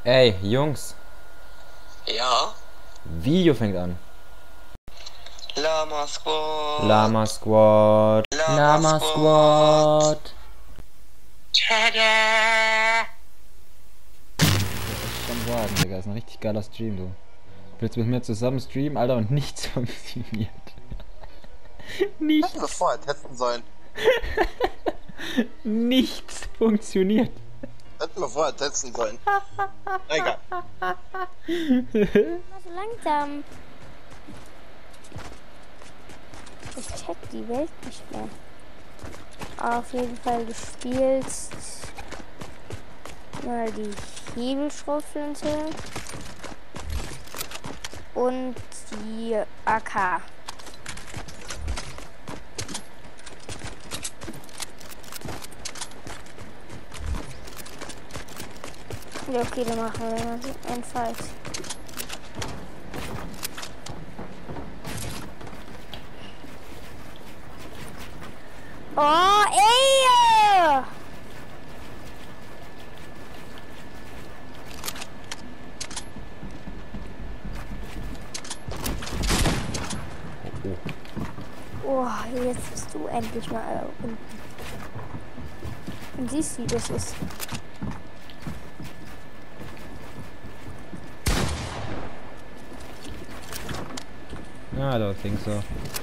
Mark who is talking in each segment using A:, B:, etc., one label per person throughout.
A: Ey, Jungs,
B: Ja?
A: Video fängt an.
B: Lama Squad.
A: Lama Squad.
B: Lama Squad. Tada!
A: Schon sagen, Digga, ist ein richtig geiler Stream, du. Willst mit mir zusammen streamen, Alter, und nichts funktioniert. Nichts.
B: Hätten wir vorher testen sollen.
A: Nichts funktioniert.
B: Hätten wir vorher testen sollen. Egal.
C: Immer so langsam. Ich check die Welt nicht mehr. Auf jeden Fall gespielt. Mal die Hebelschrotflinte. Und die AK. Ja, okay, dann machen wir mal einen Fight. Oh, ey! Oh, jetzt bist du endlich mal unten. Und siehst du, wie das ist.
A: I don't think so.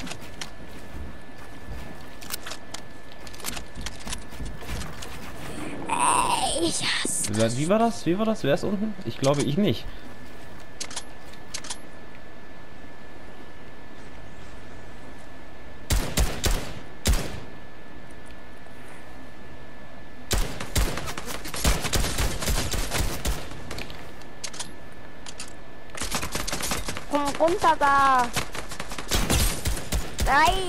C: Ich hasse.
A: Wie war das? Wie war das? Wer ist unten? Ich glaube, ich nicht.
C: Komm runter da! Nein!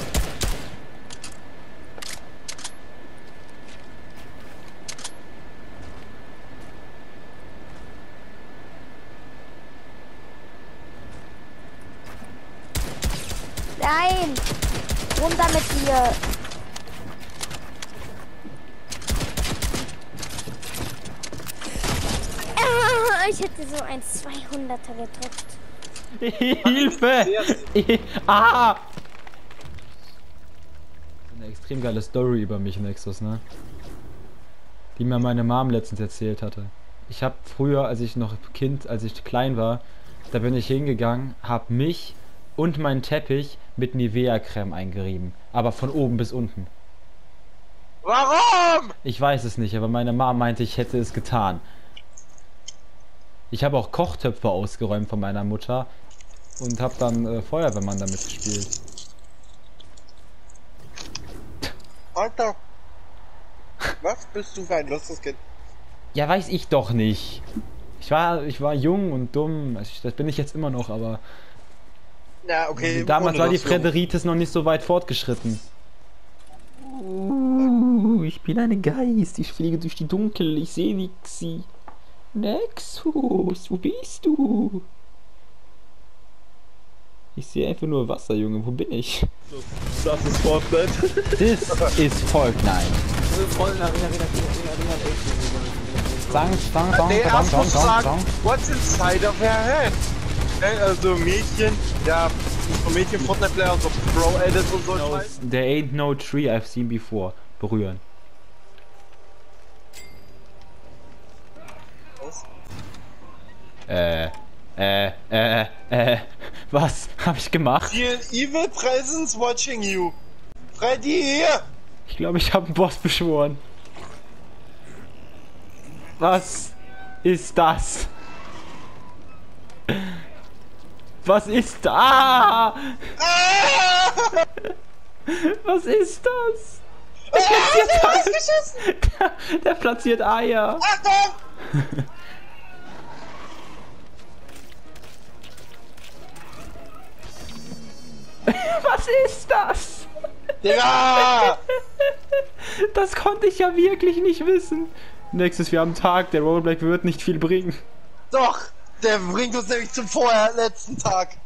C: Nein! Runter mit dir! Ah, ich hätte so ein 200er gedrückt.
A: Hilfe! Ah! Eine extrem geile Story über mich, Nexus, ne? Die mir meine Mom letztens erzählt hatte. Ich habe früher, als ich klein war, da bin ich hingegangen, hab mich und meinen Teppich mit Nivea-Creme eingerieben. Aber von oben bis unten.
B: Warum?
A: Ich weiß es nicht, aber meine Mom meinte, ich hätte es getan. Ich habe auch Kochtöpfe ausgeräumt von meiner Mutter und habe dann Feuerwehrmann damit gespielt.
B: Alter. Was bist du für ein lustiges Kind?
A: Ja, weiß ich doch nicht. Ich war jung und dumm. Das bin ich jetzt immer noch, aber
B: Ja, okay.
A: damals war die
B: das Jung.
A: Frederitis noch nicht so weit fortgeschritten. Ich bin eine Geist. Ich fliege durch die Dunkel. Ich sehe Nixi. Nexus, wo bist du? Ich sehe einfach nur Wasser, Junge. Wo bin ich?
B: Das ist Fortnite.
A: Das ist Fortnite. Sang.
B: What's inside of her head? Also Mädchen, ja, so Mädchen Fortnite-Player, so Pro-Edit und so Scheiß.
A: There ain't no tree I've seen before. Berühren. Was habe ich gemacht?
B: The evil presence watching you. Freddy, hier!
A: Ich glaube, ich habe einen Boss beschworen. Was ist das? Was ist da? Ah! Was ist das? Der platziert Eier.
B: Achtung!
A: Was ist das?
B: Digga!
A: Das konnte ich ja wirklich nicht wissen. Nächstes Jahr am Tag, der Rollback wird nicht viel bringen.
B: Doch! Der bringt uns nämlich zum vorher letzten Tag.